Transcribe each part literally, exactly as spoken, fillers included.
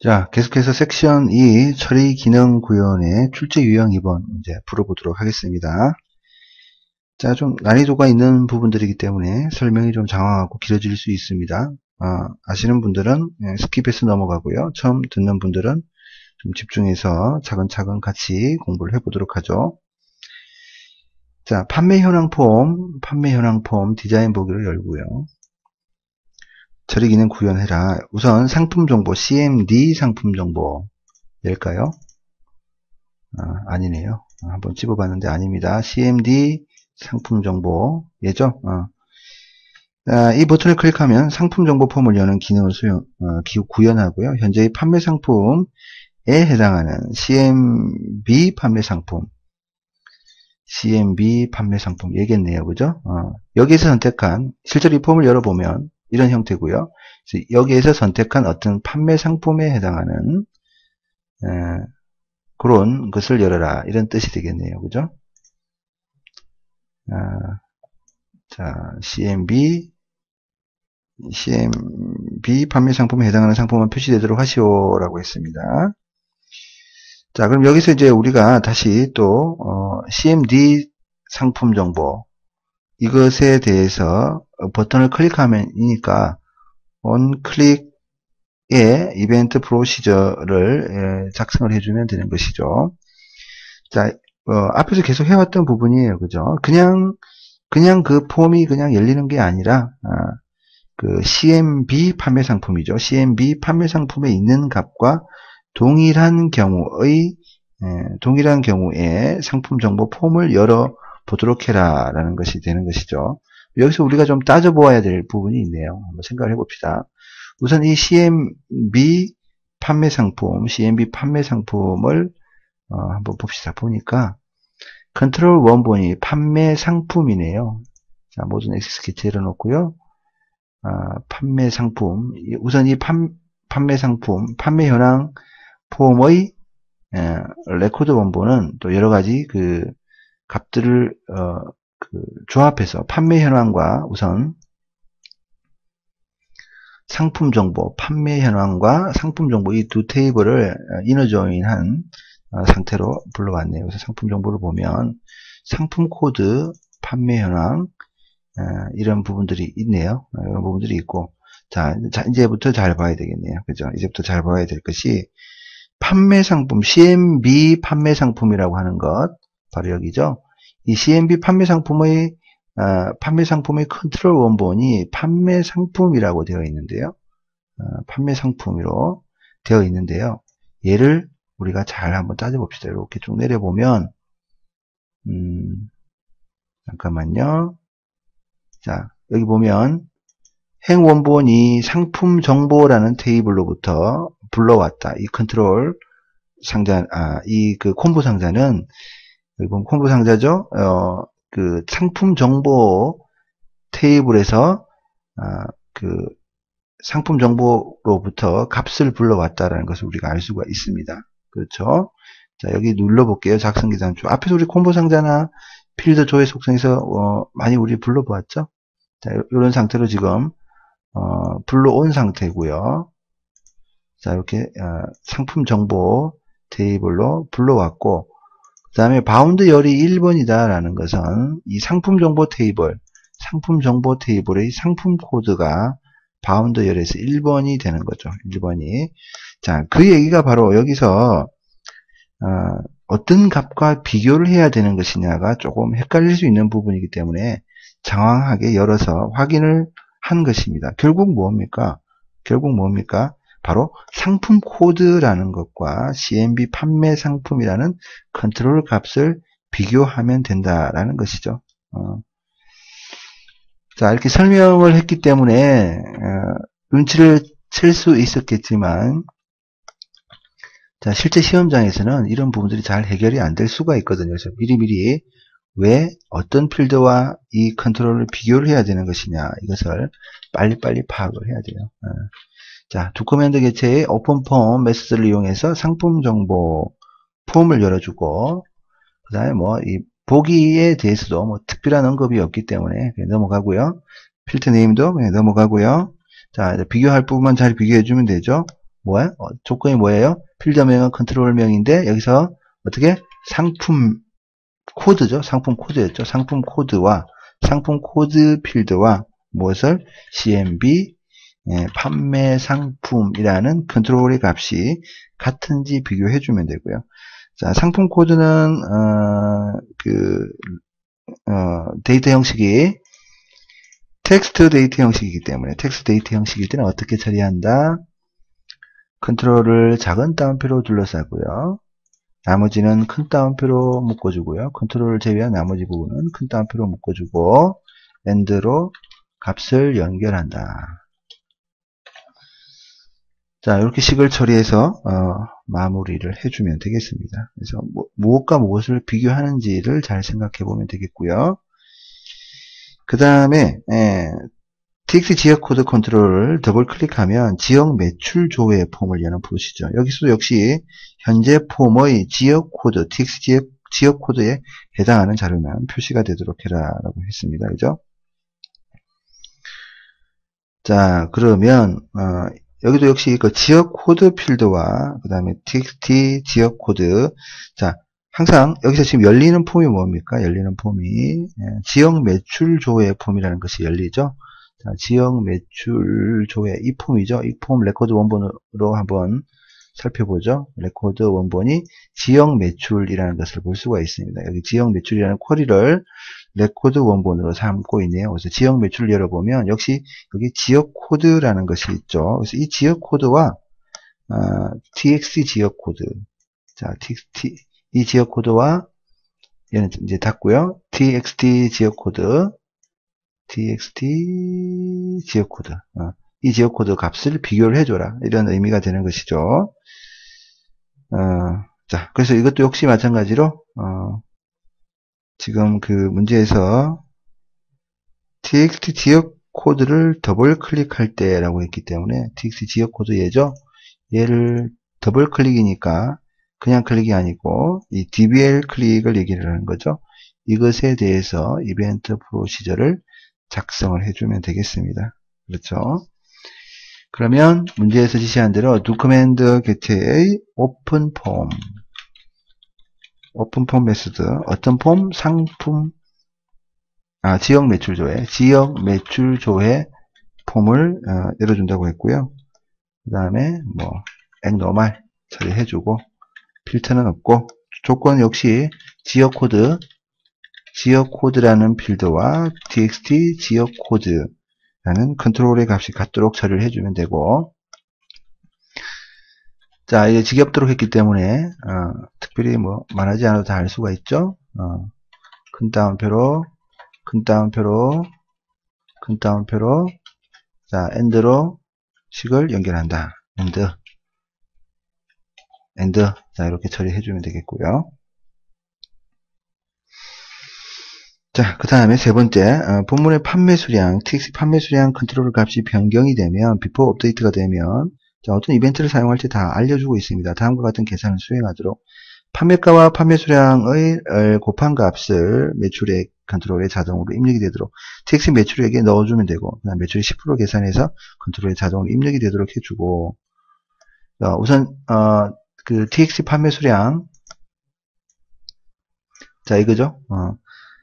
자, 계속해서 섹션 이 처리 기능 구현의 출제 유형 이 번 이제 풀어보도록 하겠습니다. 자, 좀 난이도가 있는 부분들이기 때문에 설명이 좀 장황하고 길어질 수 있습니다. 어, 아시는 분들은 스킵해서 넘어가고요. 처음 듣는 분들은 좀 집중해서 차근차근 같이 공부를 해보도록 하죠. 자, 판매 현황 폼, 판매 현황 폼 디자인 보기를 열고요. 처리 기능 구현해라. 우선 상품 정보, 씨엠디 상품 정보 일까요? 아, 아니네요. 한번 집어봤는데 아닙니다. 씨엠디 상품 정보 예죠? 어. 아, 이 버튼을 클릭하면 상품 정보 폼을 여는 기능을 수용, 어, 기후 구현하고요. 현재의 판매 상품에 해당하는 씨엠비 판매 상품, 씨엠비 판매 상품 얘겠네요, 그죠? 어. 여기에서 선택한 실제로 이 폼을 열어보면 이런 형태고요. 여기에서 선택한 어떤 판매 상품에 해당하는 에, 그런 것을 열어라 이런 뜻이 되겠네요, 그죠? 아, 자, 씨엠비 씨엠비 판매 상품에 해당하는 상품만 표시되도록 하시오라고 했습니다. 자, 그럼 여기서 이제 우리가 다시 또 어, 씨엠디 상품 정보 이것에 대해서 버튼을 클릭하면이니까 온 클릭에 이벤트 프로시저를 작성을 해주면 되는 것이죠. 자, 어, 앞에서 계속 해왔던 부분이에요, 그죠? 그냥 그냥 그 폼이 그냥 열리는 게 아니라 아, 그 씨엠비 판매 상품이죠. 씨엠비 판매 상품에 있는 값과 동일한 경우의 에, 동일한 경우에 상품 정보 폼을 열어 보도록 해라 라는 것이 되는 것이죠. 여기서 우리가 좀 따져보아야 될 부분이 있네요. 한번 생각을 해봅시다. 우선 이 씨엠비 판매 상품, 씨엠비 판매 상품을 어, 한번 봅시다. 보니까 컨트롤 원본이 판매 상품이네요. 자, 모든 엑스 스케치 열어놓고요. 아, 판매 상품. 우선 이 판, 판매 상품, 판매 현황 폼의 에, 레코드 원본은 또 여러 가지 그 값들을 어, 그 조합해서 판매 현황과 우선 상품 정보, 판매 현황과 상품 정보 이 두 테이블을 이너 조인한 상태로 불러왔네요. 그래서 상품 정보를 보면 상품 코드, 판매 현황 이런 부분들이 있네요. 이런 부분들이 있고 자, 자 이제부터 잘 봐야 되겠네요. 그죠? 이제부터 잘 봐야 될 것이 판매 상품, 씨엠비 판매 상품이라고 하는 것 바로 여기죠. 이 씨엠비 판매 상품의 어, 판매 상품의 컨트롤 원본이 판매 상품이라고 되어 있는데요. 어, 판매 상품으로 되어 있는데요. 얘를 우리가 잘 한번 따져봅시다. 이렇게 쭉 내려보면 음, 잠깐만요. 자, 여기 보면 행원본이 상품 정보라는 테이블로부터 불러왔다. 이 컨트롤 상자, 아, 이 그 콤보 상자는 여기 보면 콤보 상자죠. 어, 그 상품 정보 테이블에서 아, 그 상품 정보로부터 값을 불러왔다라는 것을 우리가 알 수가 있습니다. 그렇죠? 자, 여기 눌러볼게요. 작성기 단추. 앞에서 우리 콤보 상자나 필드 조회 속성에서 어, 많이 우리 불러보았죠? 자, 이런 상태로 지금 어, 불러온 상태고요. 자, 이렇게 어, 상품 정보 테이블로 불러왔고 그 다음에 바운드 열이 일 번이다라는 것은 이 상품 정보 테이블, 상품 정보 테이블의 상품 코드가 바운드 열에서 일 번이 되는 거죠. 일 번이. 자, 그 얘기가 바로 여기서 어, 어떤 값과 비교를 해야 되는 것이냐가 조금 헷갈릴 수 있는 부분이기 때문에 장황하게 열어서 확인을 한 것입니다. 결국 뭡니까? 결국 뭡니까? 바로 상품 코드라는 것과 씨엠비 판매 상품이라는 컨트롤 값을 비교하면 된다라는 것이죠. 어. 자, 이렇게 설명을 했기 때문에 어, 눈치를 챌 수 있었겠지만 자, 실제 시험장에서는 이런 부분들이 잘 해결이 안 될 수가 있거든요. 그래서 미리미리 왜 어떤 필드와 이 컨트롤을 비교를 해야 되는 것이냐 이것을 빨리빨리 파악을 해야 돼요. 어. 자, 두 커맨드 개체의 오픈 폼 메시지를 이용해서 상품 정보 폼을 열어주고 그 다음에 뭐 이 보기에 대해서도 뭐 특별한 언급이 없기 때문에 그냥 넘어가고요. 필터 네임도 그냥 넘어가고요. 자, 이제 비교할 부분만 잘 비교해 주면 되죠. 뭐야? 어, 조건이 뭐예요? 필드명은 컨트롤명인데 여기서 어떻게? 상품 코드죠. 상품 코드였죠. 상품 코드와 상품 코드 필드와 무엇을? 씨엠비 예, 판매 상품이라는 컨트롤의 값이 같은지 비교해 주면 되고요. 자, 상품 코드는 어, 그 어, 데이터 형식이 텍스트 데이터 형식이기 때문에 텍스트 데이터 형식일 때는 어떻게 처리한다? 컨트롤을 작은 따옴표로 둘러싸고요. 나머지는 큰 따옴표로 묶어주고요. 컨트롤을 제외한 나머지 부분은 큰 따옴표로 묶어주고 AND로 값을 연결한다. 자, 이렇게 식을 처리해서 어, 마무리를 해주면 되겠습니다. 그래서 뭐, 무엇과 무엇을 비교하는지를 잘 생각해 보면 되겠고요. 그 다음에 txt 지역 코드 컨트롤을 더블 클릭하면 지역 매출 조회 폼을 여는 프로시저. 여기서도 역시 현재 폼의 지역 코드, txt 지역, 지역 코드에 해당하는 자료만 표시가 되도록 해라라고 했습니다. 그죠? 자, 그러면 어, 여기도 역시 그 지역 코드 필드와 그 다음에 txt 지역 코드. 자, 항상 여기서 지금 열리는 폼이 뭡니까? 열리는 폼이 예, 지역 매출 조회 폼이라는 것이 열리죠. 자, 지역 매출 조회 이 폼이죠. 이 폼 레코드 원본으로 한번 살펴보죠. 레코드 원본이 지역 매출이라는 것을 볼 수가 있습니다. 여기 지역 매출이라는 쿼리를 레코드 원본으로 삼고 있네요. 그래서 지역 매출을 열어보면 역시 여기 지역 코드라는 것이 있죠. 그래서 이 지역 코드와 어, txt 지역 코드, 자, txt 이 지역 코드와 얘는 이제 닫고요. txt 지역 코드, txt 지역 코드, 어, 이 지역 코드 값을 비교를 해줘라. 이런 의미가 되는 것이죠. 어, 자, 그래서 이것도 역시 마찬가지로 어, 지금 그 문제에서 txt 지역 코드를 더블 클릭할 때라고 했기 때문에 txt 지역 코드 얘죠. 얘를 더블 클릭이니까 그냥 클릭이 아니고 이 디비엘 클릭을 얘기를 하는 거죠. 이것에 대해서 이벤트 프로시저를 작성을 해주면 되겠습니다. 그렇죠? 그러면 문제에서 지시한 대로 do command get의 open form, open form 메소드, 어떤 폼? 상품, 아, 지역 매출 조회, 지역 매출 조회 폼을 어, 열어준다고 했고요. 그 다음에 뭐 액노멀 처리해주고 필터는 없고 조건 역시 지역 코드, 지역 코드라는 필드와 txt 지역 코드라는 컨트롤의 값이 같도록 처리를 해주면 되고, 자, 이게 지겹도록 했기 때문에 어, 특별히 뭐 말하지 않아도 다 알 수가 있죠. 어, 큰 따옴표로, 큰 따옴표로, 큰 따옴표로, 자, AND로 식을 연결한다. AND, AND, 자, 이렇게 처리해주면 되겠고요. 자, 그 다음에 세 번째, 어, 본문의 판매 수량, txt 판매 수량 컨트롤 값이 변경이 되면, 비포 업데이트가 되면, 자, 어떤 이벤트를 사용할지 다 알려주고 있습니다. 다음과 같은 계산을 수행하도록 판매가와 판매 수량의 곱한 값을 매출액 컨트롤에 자동으로 입력이 되도록 txt 매출액에 넣어주면 되고, 그다음 매출액 십 퍼센트 계산해서 컨트롤에 자동으로 입력이 되도록 해주고, 어, 우선 어, 그 txt 판매 수량, 자, 이거죠. 어.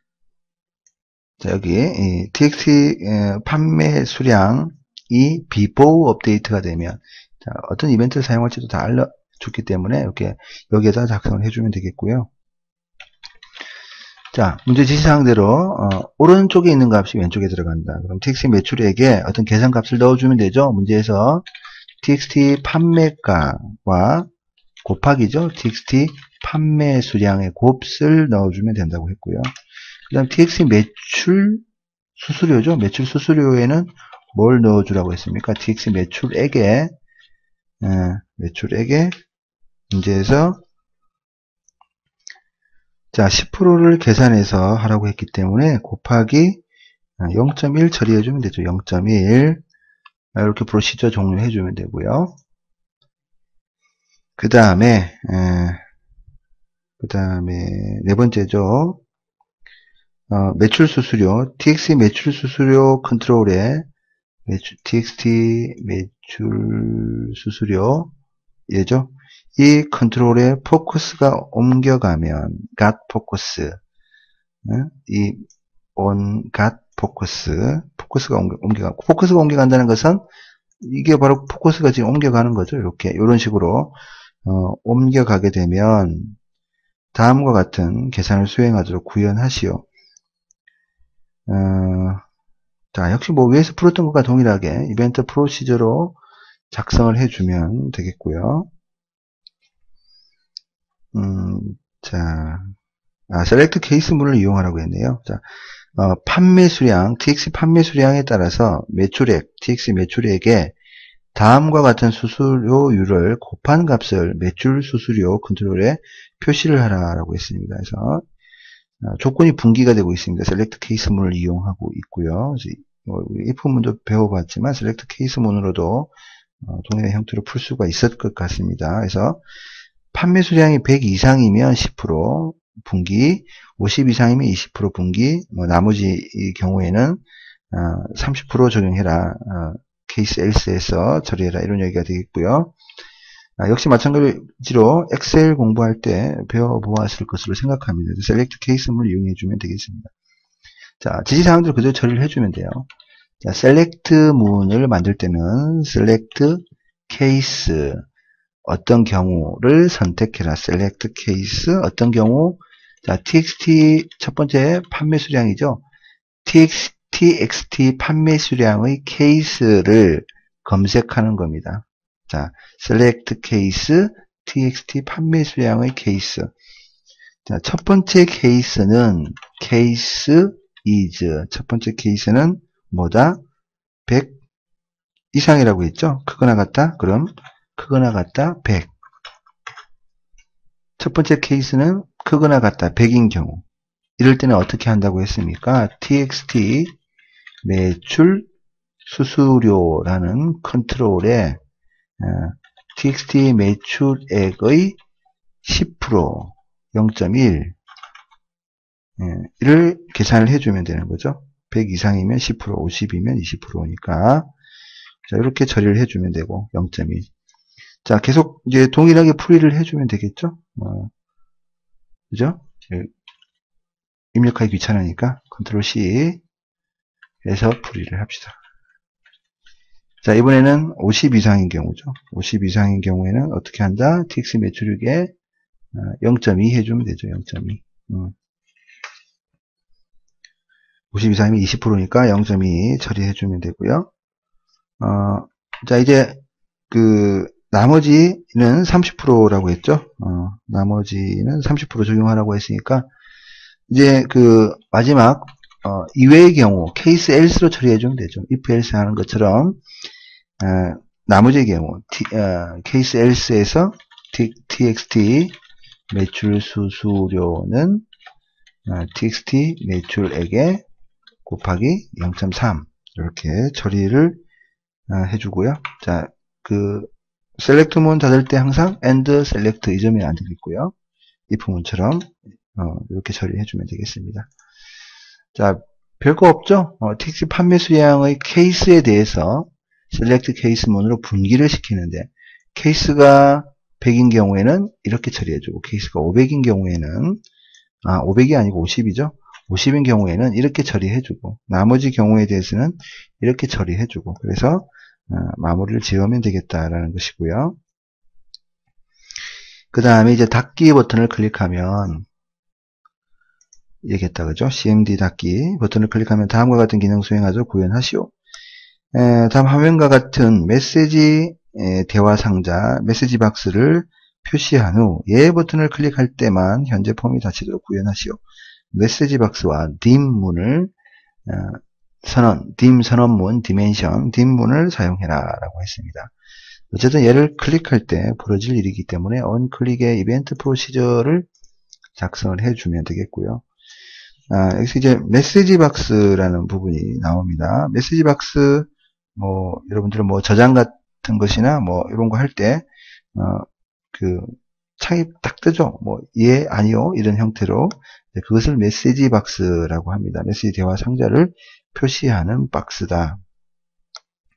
자, 여기 이 txt 판매 수량이 before 업데이트가 되면, 자, 어떤 이벤트를 사용할지도 다 알려줬기 때문에 이렇게 여기에다 작성을 해주면 되겠고요. 자, 문제 지시사항대로 어, 오른쪽에 있는 값이 왼쪽에 들어간다. 그럼 txt 매출액에 어떤 계산 값을 넣어주면 되죠. 문제에서 txt 판매가와 곱하기죠. txt 판매 수량의 곱을 넣어주면 된다고 했고요. 그 다음 txt 매출 수수료죠. 매출 수수료에는 뭘 넣어주라고 했습니까? txt 매출액에 에, 매출액에 문제에서 자, 십 퍼센트를 계산해서 하라고 했기 때문에 곱하기 영 점 일 처리해주면 되죠. 영 점 일 이렇게 프로시저 종료해주면 되고요. 그 다음에 그 다음에 네 번째죠. 어, 매출 수수료, txt 매출 수수료 컨트롤에 매출, txt 매출 수수료 예죠. 이 컨트롤의 포커스가 옮겨가면 got focus, 이 on got focus, 포커스가 옮겨, 옮겨가고, 포커스가 옮겨간다는 것은 이게 바로 포커스가 지금 옮겨가는 거죠. 이렇게 이런 식으로 어, 옮겨가게 되면 다음과 같은 계산을 수행하도록 구현하시오. 어, 자, 역시 뭐 위에서 풀었던 것과 동일하게 이벤트 프로시저로 작성을 해주면 되겠고요. 음, 자, 아, 셀렉트 케이스문을 이용하라고 했네요. 자, 어, 판매 수량, tx 판매 수량에 따라서 매출액, tx 매출액에 다음과 같은 수수료율을 곱한 값을 매출 수수료 컨트롤에 표시를 하라고 했습니다. 그래서 어, 조건이 분기가 되고 있습니다. 셀렉트 케이스문을 이용하고 있고요. 뭐, if문도 배워봤지만 셀렉트 케이스문으로도 어, 동일한 형태로 풀 수가 있을 것 같습니다. 그래서 판매 수량이 백 이상이면 십 퍼센트 분기, 오십 이상이면 이십 퍼센트 분기, 뭐 나머지 경우에는 어, 삼십 퍼센트 적용해라. 어, 케이스 else에서 처리해라. 이런 얘기가 되겠고요. 아, 역시 마찬가지로 엑셀 공부할 때 배워보았을 것으로 생각합니다. 셀렉트 케이스문을 이용해주면 되겠습니다. 자, 지시사항들을 그대로 처리를 해주면 돼요. 자, 셀렉트 문을 만들 때는 셀렉트 케이스 어떤 경우를 선택해라. 셀렉트 케이스 어떤 경우. 자, txt 첫 번째 판매 수량이죠. txt, txt 판매 수량의 케이스를 검색하는 겁니다. 자, select case txt 판매 수량의 케이스. 자, 첫 번째 케이스는 case is. 첫 번째 케이스는 뭐다? 백 이상이라고 했죠? 크거나 같다? 그럼 크거나 같다? 백. 첫 번째 케이스는 크거나 같다? 백인 경우. 이럴 때는 어떻게 한다고 했습니까? txt 매출 수수료라는 컨트롤에 txt 매출액의 십 퍼센트, 영 점 일 를 계산을 해주면 되는 거죠. 백 이상이면 십 퍼센트, 오십이면 이십 퍼센트니까 자, 이렇게 처리를 해주면 되고 영 점 일. 자, 계속 이제 동일하게 풀이를 해주면 되겠죠. 어, 그죠? 입력하기 귀찮으니까 컨트롤 C 해서 풀이를 합시다. 자, 이번에는 오십 이상인 경우죠. 오십 이상인 경우에는 어떻게 한다? tx 매출액에 영 점 이 해주면 되죠. 영 점 이. 음. 오십 이상이면 이십 퍼센트니까 영 점 이 처리해주면 되고요. 어, 자, 이제 그 나머지는 삼십 퍼센트라고 했죠. 어, 나머지는 삼십 퍼센트 적용하라고 했으니까 이제 그 마지막 어, 이외의 경우 케이스 else로 처리해주면 되죠. if else 하는 것처럼 어, 나머지의 경우 티, 어, 케이스 else에서 t, txt 매출 수수료는 어, txt 매출액에 곱하기 영 점 삼 이렇게 처리를 어, 해주고요. 자, 그 셀렉트 문 닫을 때 항상 and select 이 점이 안 되겠고요. if 문처럼 어, 이렇게 처리해주면 되겠습니다. 자, 별거 없죠? 어, txt 판매 수량의 케이스에 대해서 select 케이스 문으로 분기를 시키는데 케이스가 백인 경우에는 이렇게 처리해주고 케이스가 오백인 경우에는 아 오백이 아니고 오십이죠. 오십인 경우에는 이렇게 처리해주고 나머지 경우에 대해서는 이렇게 처리해주고 그래서 어, 마무리를 지으면 되겠다라는 것이고요. 그 다음에 이제 닫기 버튼을 클릭하면 얘기했다 그죠? 씨엠디 닫기 버튼을 클릭하면 다음과 같은 기능 수행하도록 구현하시오. 에, 다음 화면과 같은 메시지 에, 대화 상자 메시지 박스를 표시한 후 예 버튼을 클릭할 때만 현재 폼이 닫히도록 구현하시오. 메시지 박스와 dim 문을 어, 선언, dim 선언문, dimension, dim 문을 사용해라 라고 했습니다. 어쨌든 얘를 클릭할 때 벌어질 일이기 때문에 onClick의 이벤트 프로시저를 작성을 해주면 되겠고요. 아, 여기서 이제 메시지 박스라는 부분이 나옵니다. 메시지 박스, 뭐, 여러분들은 뭐 저장 같은 것이나 뭐 이런 거 할 때, 어, 그, 창이 딱 뜨죠? 뭐, 예, 아니요, 이런 형태로. 그것을 메시지 박스라고 합니다. 메시지 대화 상자를 표시하는 박스다.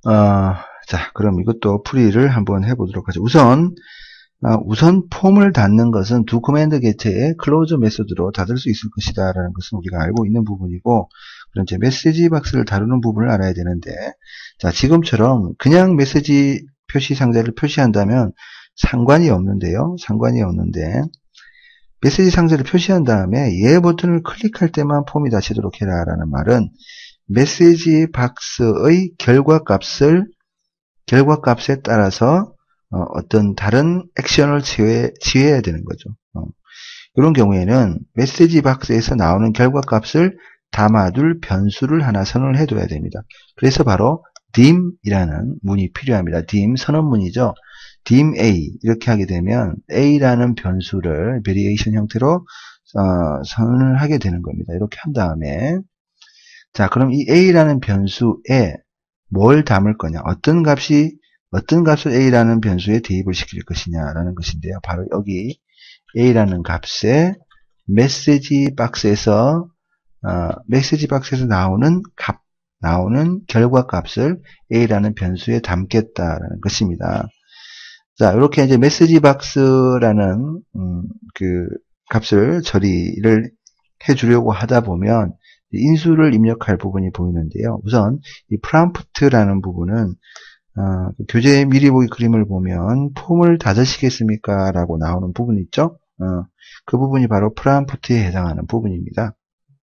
어, 자, 그럼 이것도 풀이를 한번 해보도록 하죠. 우선, 어, 우선 폼을 닫는 것은 두 커맨드 겟의 클로즈 메소드로 닫을 수 있을 것이다 라는 것은 우리가 알고 있는 부분이고, 그럼 이제 메시지 박스를 다루는 부분을 알아야 되는데, 자, 지금처럼 그냥 메시지 표시 상자를 표시한다면 상관이 없는데요. 상관이 없는데, 메시지 상자를 표시한 다음에 얘 버튼을 클릭할 때만 폼이 닫히도록 해라 라는 말은 메시지 박스의 결과값을 결과값에 따라서 어, 어떤 다른 액션을 취해, 취해야 되는 거죠. 어. 이런 경우에는 메시지 박스에서 나오는 결과값을 담아둘 변수를 하나 선언을 해둬야 됩니다. 그래서 바로 dim이라는 문이 필요합니다. dim 선언문이죠. dim a 이렇게 하게 되면 a라는 변수를 베리에이션 형태로 어, 선언을 하게 되는 겁니다. 이렇게 한 다음에 자, 그럼 이 a라는 변수에 뭘 담을 거냐? 어떤 값이 어떤 값을 a라는 변수에 대입을 시킬 것이냐라는 것인데요. 바로 여기 a라는 값에 메시지 박스에서 어, 메시지 박스에서 나오는 값, 나오는 결과 값을 a라는 변수에 담겠다라는 것입니다. 자, 이렇게 이제 메시지 박스라는 음, 그 값을 처리를 해주려고 하다 보면 인수를 입력할 부분이 보이는데요. 우선 이 프롬프트라는 부분은 어, 교재 미리 보기 그림을 보면 폼을 닫으시겠습니까? 라고 나오는 부분이 있죠. 어, 그 부분이 바로 프롬프트에 해당하는 부분입니다.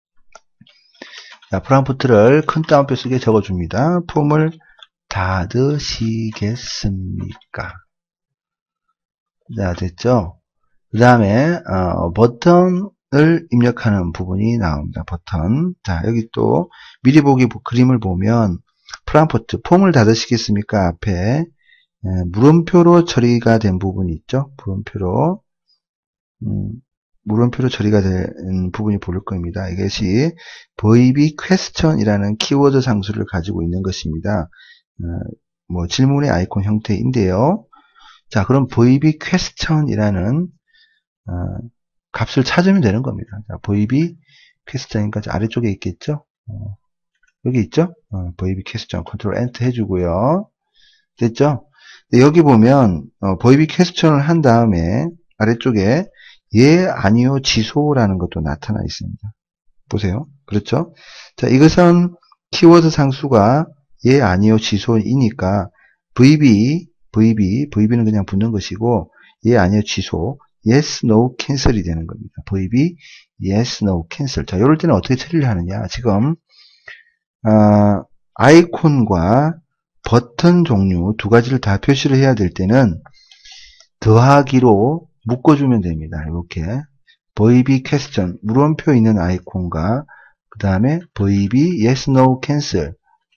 자, 프롬프트를 큰 따옴표 속에 적어줍니다. 폼을 닫으시겠습니까? 자, 됐죠? 그 다음에 어, 버튼을 입력하는 부분이 나옵니다. 버튼. 자, 여기 또 미리 보기 그림을 보면 프롬프트, 폼을 닫으시겠습니까? 앞에 에, 물음표로 처리가 된 부분이 있죠. 물음표로 음, 물음표로 처리가 된 부분이 보일 겁니다. 이것이 보이비 퀘스천이라는 키워드 상수를 가지고 있는 것입니다. 어, 뭐 질문의 아이콘 형태인데요. 자, 그럼 보이비 퀘스천이라는 어, 값을 찾으면 되는 겁니다. 자, 보이비 퀘스천이니까 아래쪽에 있겠죠? 어, 여기 있죠? 어, 보이비 퀘스천 컨트롤 엔터 해주고요. 됐죠? 여기 보면 어, 보이비 퀘스천을 한 다음에 아래쪽에 예, 아니요, 지소라는 것도 나타나 있습니다. 보세요. 그렇죠? 자, 이것은 키워드 상수가 예, 아니요, 지소이니까 브이비, 브이비, 브이비는 그냥 붙는 것이고 예, 아니요, 지소, yes, no, cancel이 되는 겁니다. 브이비, yes, no, cancel. 자, 이럴 때는 어떻게 처리를 하느냐? 지금 어, 아이콘과 버튼 종류 두 가지를 다 표시를 해야 될 때는 더하기로 묶어주면 됩니다. 이렇게 보이비 퀘스천 물음표 있는 아이콘과 그 다음에 보이비 yes, no, cancel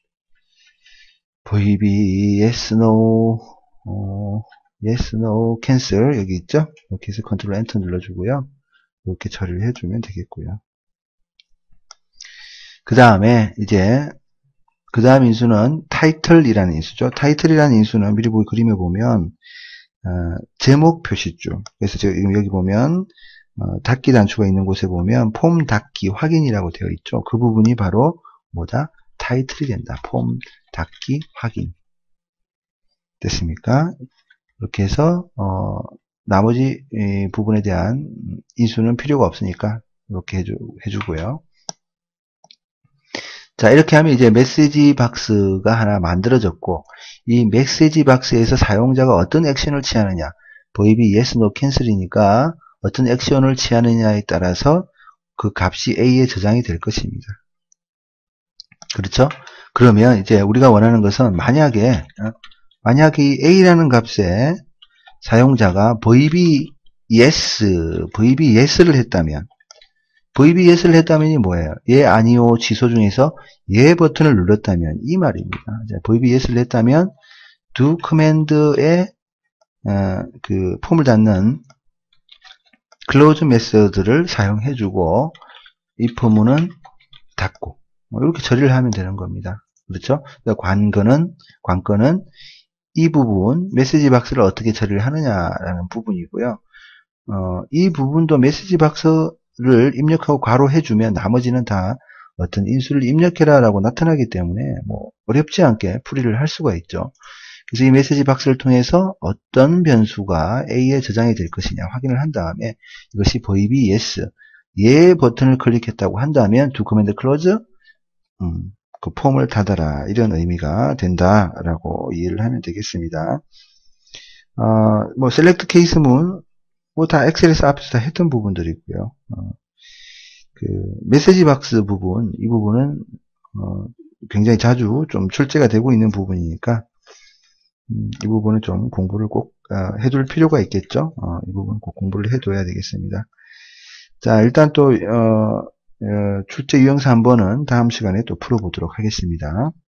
보이비 yes, no, 어, yes, no, cancel 여기 있죠? 이렇게 해서 컨트롤 엔터 눌러주고요. 이렇게 처리를 해주면 되겠고요. 그 다음에 이제 그 다음 인수는 타이틀이라는 인수죠. 타이틀이라는 인수는 미리 보기 그림에 보면 어, 제목 표시줄. 그래서 지금 여기 보면 어, 닫기 단추가 있는 곳에 보면 폼 닫기 확인이라고 되어 있죠. 그 부분이 바로 뭐다? 타이틀이 된다. 폼 닫기 확인. 됐습니까? 이렇게 해서 어, 나머지 이 부분에 대한 인수는 필요가 없으니까 이렇게 해주, 해주고요. 자, 이렇게 하면 이제 메시지 박스가 하나 만들어졌고, 이 메시지 박스에서 사용자가 어떤 액션을 취하느냐, 보이비 yes, no, cancel이니까 어떤 액션을 취하느냐에 따라서 그 값이 A에 저장이 될 것입니다. 그렇죠? 그러면 이제 우리가 원하는 것은 만약에, 만약에 이 A라는 값에 사용자가 보이비 yes, 보이비 yes를 했다면, 브이비 yes를 했다면이 뭐예요? 예, 아니요, 지소 중에서 예 버튼을 눌렀다면 이 말입니다. 브이비 yes를 했다면 두 커맨드의 어, 그 폼을 닫는 클로즈 메서드를 사용해주고 이 폼은 닫고 뭐 이렇게 처리를 하면 되는 겁니다. 그렇죠? 관건은 관건은 이 부분 메시지 박스를 어떻게 처리를 하느냐라는 부분이고요. 어, 이 부분도 메시지 박스 를 입력하고 괄호해주면 나머지는 다 어떤 인수를 입력해라 라고 나타나기 때문에 뭐 어렵지 않게 풀이를 할 수가 있죠. 그래서 이 메시지 박스를 통해서 어떤 변수가 A에 저장이 될 것이냐 확인을 한 다음에 이것이 보이비 yes, 예 버튼을 클릭했다고 한다면 do command close, 음, 그 폼을 닫아라 이런 의미가 된다라고 이해를 하면 되겠습니다. 어, 뭐 select case 문 뭐 다 엑셀에서 앞에서 다 했던 부분들이고요. 어, 그 메시지 박스 부분 이 부분은 어, 굉장히 자주 좀 출제가 되고 있는 부분이니까 음, 이 부분은 좀 공부를 꼭 어, 해둘 필요가 있겠죠. 어, 이 부분 꼭 공부를 해둬야 되겠습니다. 자, 일단 또 어, 어, 출제 유형사 한번은 다음 시간에 또 풀어보도록 하겠습니다.